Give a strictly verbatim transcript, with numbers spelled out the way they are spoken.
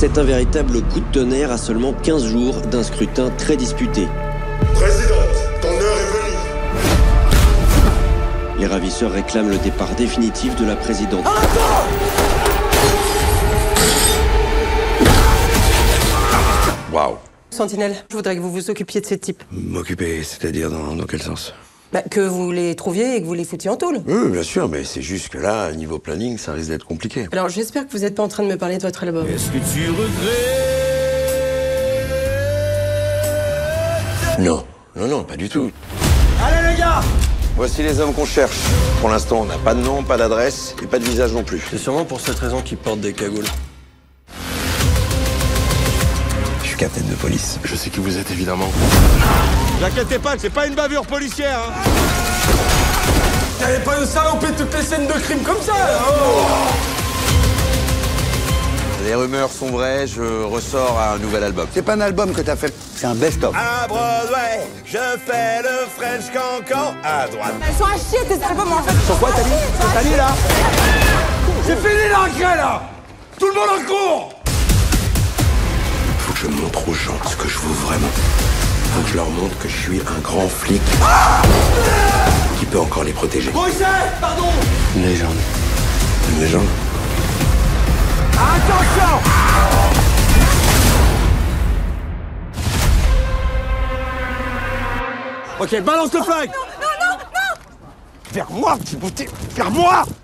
C'est un véritable coup de tonnerre à seulement quinze jours d'un scrutin très disputé. Présidente, ton heure est venue. Les ravisseurs réclament le départ définitif de la présidente. Waouh. Sentinelle, je voudrais que vous vous occupiez de ces types. M'occuper, c'est-à-dire dans, dans quel sens? Bah, que vous les trouviez et que vous les foutiez en tôle. Oui, bien sûr, mais c'est juste que là, niveau planning, ça risque d'être compliqué. Alors j'espère que vous n'êtes pas en train de me parler de votre album. Est-ce que tu regrettes? Non, non, non, pas du tout. Allez les gars! Voici les hommes qu'on cherche. Pour l'instant, on n'a pas de nom, pas d'adresse et pas de visage non plus. C'est sûrement pour cette raison qu'ils portent des cagoules. Je suis capitaine de police. Je sais qui vous êtes, évidemment. Ne inquiétez pas, c'est pas une bavure policière, hein. T'avais pas de saloper toutes les scènes de crime comme ça, oh. Les rumeurs sont vraies, je ressors à un nouvel album. C'est pas un album que t'as fait, c'est un best-of. À Broadway, je fais le French cancan à droite. Elles sont à chier tes albums en fait. Sur quoi t'as dit? T'as dit là? C'est fini l'enquête là. Tout le monde en court. Faut que je montre aux gens ce que je vaux vraiment. Faut que je leur montre que je suis un grand flic qui peut encore les protéger. Moïse, pardon. Une légende. Une légende. Attention. Ok, balance le flag. Non, non, non. Vers moi, petit bouté. Vers moi.